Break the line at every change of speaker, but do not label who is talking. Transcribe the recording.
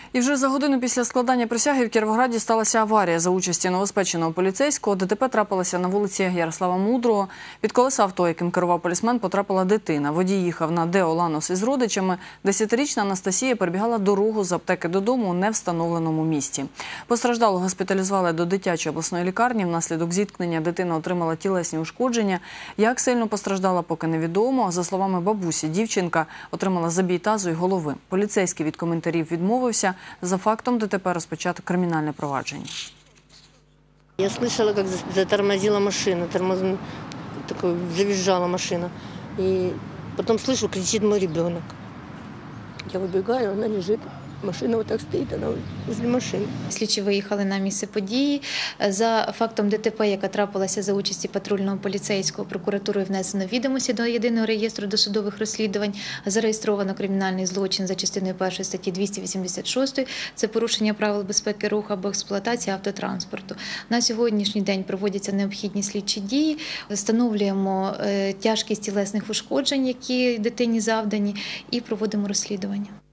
І вже за годину після складання присяги в Кіровограді сталася аварія за участі новоспеченого поліцейського. ДТП трапилося на вулиці Ярослава Мудрого. Під колеса авто, яким керував полісмен, потрапила дитина. Водій їхав на Део Ланос із родичами. 10-річна Анастасія перебігала дорогу з аптеки додому у невстановленому місці. Постраждалу госпіталізували до дитячої обласної лікарні. Внаслідок зіткнення дитина отримала тілесні ушкодження. Як сильно постраждала, поки невідомо. За словами бабусі, дівчинка отримала забій тазу і голови. Поліцейський від коментарів відмовився. За фактом ДТП розпочато кримінальне провадження.
Я слышала, как затормозила машина, завизжала машина. И потом слышу, кричит мой ребенок. Я выбегаю, она лежит. Машина вот так стоит, она возле машини.
Слідчі виїхали на місце події. За фактом ДТП, яка трапилася за участі патрульного поліцейського, прокуратурою внесено відомості до Єдиного реєстру досудових розслідувань. Зареєстровано кримінальний злочин за частиною 1 статті 286. Це порушення правил безпеки руху або експлуатація автотранспорту. На сьогоднішній день проводяться необхідні слідчі дії. Встановлюємо тяжкість тілесних ушкоджень, які дитині завдані, і проводимо розслідування.